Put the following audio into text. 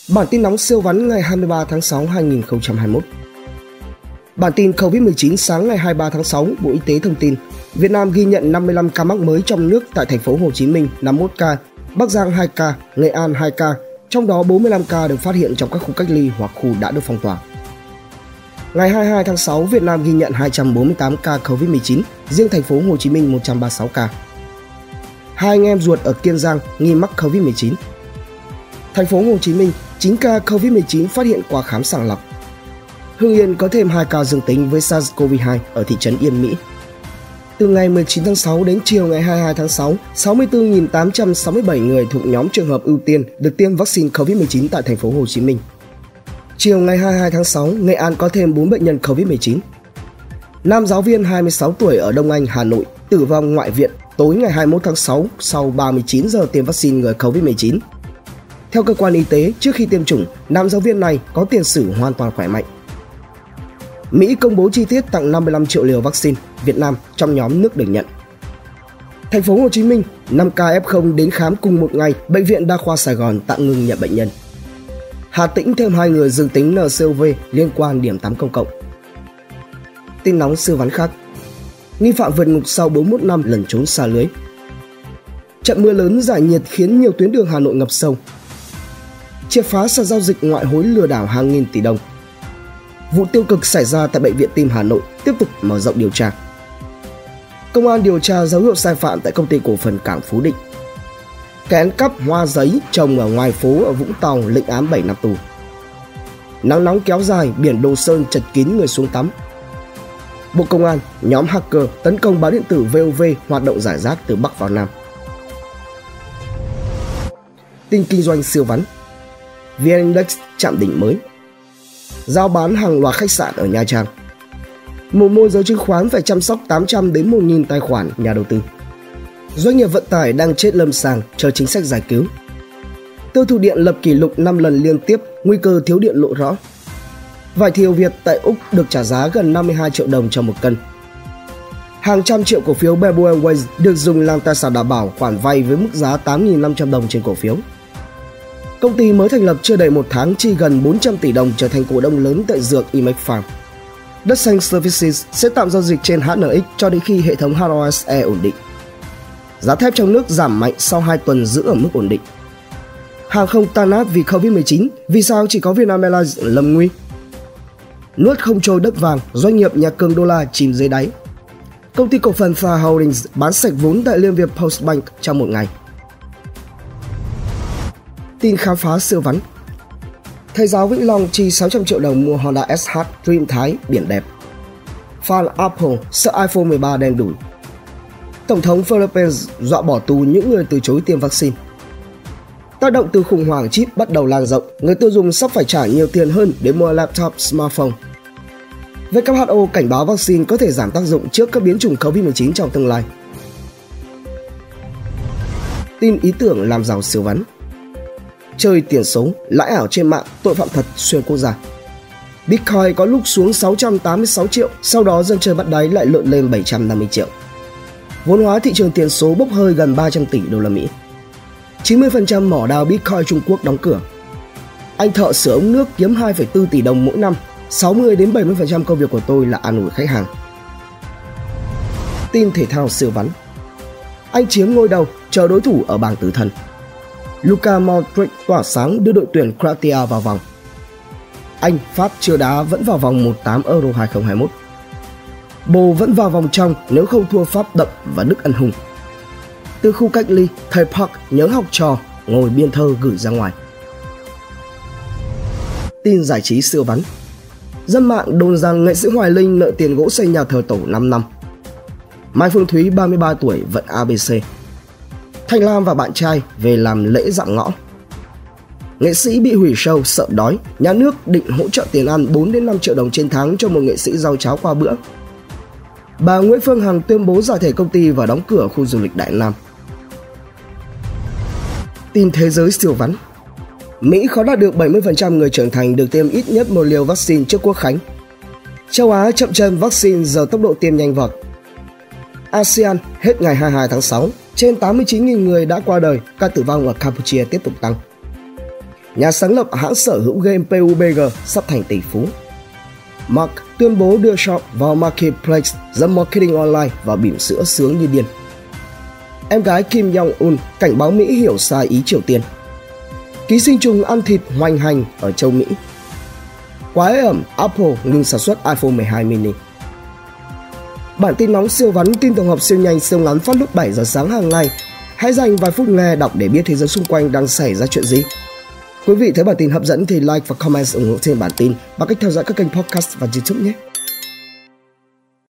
Bản tin nóng siêu vắn ngày 23 tháng 6 2021. Bản tin COVID-19 sáng ngày 23 tháng 6, Bộ Y tế thông tin Việt Nam ghi nhận 55 ca mắc mới trong nước tại thành phố Hồ Chí Minh 51 ca, Bắc Giang 2 ca, Nghệ An 2 ca, trong đó 45 ca được phát hiện trong các khu cách ly hoặc khu đã được phong tỏa. Ngày 22 tháng 6, Việt Nam ghi nhận 248 ca COVID-19, riêng thành phố Hồ Chí Minh 136 ca. Hai anh em ruột ở Kiên Giang nghi mắc COVID-19. Thành phố Hồ Chí Minh, 9 ca COVID-19 phát hiện qua khám sàng lọc. Hưng Yên có thêm 2 ca dương tính với SARS-CoV-2 ở thị trấn Yên Mỹ. Từ ngày 19 tháng 6 đến chiều ngày 22 tháng 6, 64.867 người thuộc nhóm trường hợp ưu tiên được tiêm vaccine COVID-19 tại thành phố Hồ Chí Minh. Chiều ngày 22 tháng 6, Nghệ An có thêm 4 bệnh nhân COVID-19. Nam giáo viên 26 tuổi ở Đông Anh, Hà Nội tử vong ngoại viện tối ngày 21 tháng 6 sau 39 giờ tiêm vaccine ngừa COVID-19. Theo cơ quan y tế, trước khi tiêm chủng, nam giáo viên này có tiền sử hoàn toàn khỏe mạnh. Mỹ công bố chi tiết tặng 55 triệu liều vaccine, Việt Nam trong nhóm nước được nhận. Thành phố Hồ Chí Minh, 5 ca F0 đến khám cùng một ngày, Bệnh viện Đa khoa Sài Gòn tạm ngừng nhận bệnh nhân. Hà Tĩnh thêm 2 người dương tính nCoV liên quan điểm tắm công cộng. Tin nóng siêu vắn khác. Nghi phạm vượt ngục sau 41 năm lẩn trốn xa lưới. Trận mưa lớn giải nhiệt khiến nhiều tuyến đường Hà Nội ngập sâu. Triệt phá sàn giao dịch ngoại hối lừa đảo hàng nghìn tỷ đồng. Vụ tiêu cực xảy ra tại Bệnh viện Tim Hà Nội tiếp tục mở rộng điều tra. Công an điều tra dấu hiệu sai phạm tại Công ty cổ phần Cảng Phú Định. Kẻ ăn cắp hoa giấy trồng ở ngoài phố ở Vũng Tàu lệnh án 7 năm tù. Nắng nóng kéo dài, biển Đồ Sơn chật kín người xuống tắm. Bộ Công an, nhóm hacker tấn công báo điện tử VOV hoạt động rải rác từ Bắc vào Nam. Tin kinh doanh siêu vắn. VN-Index chạm đỉnh mới. Giao bán hàng loạt khách sạn ở Nha Trang. Một môi giới chứng khoán phải chăm sóc 800 đến 1.000 tài khoản nhà đầu tư. Doanh nghiệp vận tải đang chết lâm sàng chờ chính sách giải cứu. Tiêu thụ điện lập kỷ lục 5 lần liên tiếp, nguy cơ thiếu điện lộ rõ. Vải thiều Việt tại Úc được trả giá gần 52 triệu đồng cho một cân. Hàng trăm triệu cổ phiếu Bamboo Airways được dùng làm tài sản đảm bảo khoản vay với mức giá 8.500 đồng trên cổ phiếu. Công ty mới thành lập chưa đầy 1 tháng chi gần 400 tỷ đồng trở thành cổ đông lớn tại dược Imex Farm. Đất xanh Services sẽ tạm giao dịch trên HNX cho đến khi hệ thống HOSE ổn định. Giá thép trong nước giảm mạnh sau 2 tuần giữ ở mức ổn định. Hàng không tan nát vì Covid-19, vì sao chỉ có Vietnam Airlines lâm nguy? Nuốt không trôi đất vàng, doanh nghiệp nhà cường đô la chìm dưới đáy. Công ty cổ phần Phà Holdings bán sạch vốn tại Liên Việt Postbank trong một ngày. Tin khám phá siêu vắn. Thầy giáo Vĩnh Long chi 600 triệu đồng mua Honda SH Dream Thái biển đẹp. Fan Apple sợ iPhone 13 đen đủi. Tổng thống Philippines dọa bỏ tù những người từ chối tiêm vaccine. Tác động từ khủng hoảng chip bắt đầu lan rộng, người tiêu dùng sắp phải trả nhiều tiền hơn để mua laptop, smartphone. WHO cảnh báo vaccine có thể giảm tác dụng trước các biến chủng COVID-19 trong tương lai. Tin ý tưởng làm giàu siêu vắn. Chơi tiền số, lãi ảo trên mạng, tội phạm thật xuyên quốc gia. Bitcoin có lúc xuống 686 triệu, sau đó dân chơi bắt đáy lại lượn lên 750 triệu. Vốn hóa thị trường tiền số bốc hơi gần 300 tỷ đô la Mỹ. 90% mỏ đào Bitcoin Trung Quốc đóng cửa. Anh thợ sửa ống nước kiếm 2,4 tỷ đồng mỗi năm. 60 đến 70% công việc của tôi là an ủi khách hàng. Tin thể thao siêu vắn. Anh chiếm ngôi đầu, chờ đối thủ ở bảng tử thần. Luka Modric tỏa sáng đưa đội tuyển Croatia vào vòng. Anh, Pháp chưa đá vẫn vào vòng 1/8 Euro 2021. Bồ vẫn vào vòng trong nếu không thua Pháp đậm và Đức ăn hùng. Từ khu cách ly, thầy Park nhớ học trò, ngồi biên thơ gửi ra ngoài. Tin giải trí siêu vắn. Dân mạng đồn rằng nghệ sĩ Hoài Linh nợ tiền gỗ xây nhà thờ tổ 5 năm. Mai Phương Thúy 33 tuổi vận ABC. Thanh Lam và bạn trai về làm lễ dạm ngõ. Nghệ sĩ bị hủy show sợ đói, nhà nước định hỗ trợ tiền ăn 4 đến 5 triệu đồng trên tháng cho một nghệ sĩ rau cháo qua bữa. Bà Nguyễn Phương Hằng tuyên bố giải thể công ty và đóng cửa khu du lịch Đại Nam. Tin thế giới siêu vắn. Mỹ khó đạt được 70% người trưởng thành được tiêm ít nhất một liều vaccine trước Quốc khánh. Châu Á chậm chân vaccine giờ tốc độ tiêm nhanh vọt. ASEAN hết ngày 22 tháng 6, trên 89.000 người đã qua đời, ca tử vong ở Campuchia tiếp tục tăng. nhà sáng lập hãng sở hữu game PUBG sắp thành tỷ phú. Mark tuyên bố đưa shop vào marketplace dẫn marketing online và bỉm sữa sướng như điên. Em gái Kim Jong-un cảnh báo Mỹ hiểu sai ý Triều Tiên. Ký sinh trùng ăn thịt hoành hành ở châu Mỹ. Quá ế ẩm, Apple ngừng sản xuất iPhone 12 mini. Bản tin nóng siêu vắn, tin tổng hợp siêu nhanh siêu ngắn phát lúc 7 giờ sáng hàng ngày. Hãy dành vài phút nghe đọc để biết thế giới xung quanh đang xảy ra chuyện gì. Quý vị thấy bản tin hấp dẫn thì like và comment ủng hộ trên bản tin bằng cách theo dõi các kênh podcast và YouTube nhé.